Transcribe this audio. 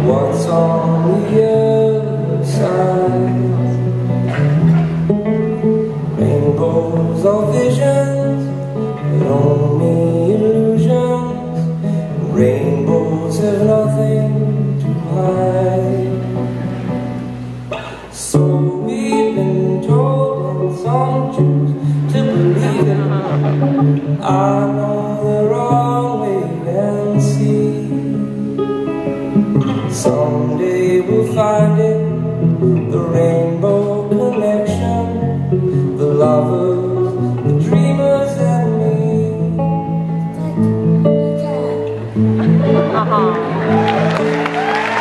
what's on the other side. Rainbows are visions, but only illusions. Rainbows have nothing to hide. So we've been told, and some choose to believe it. I know that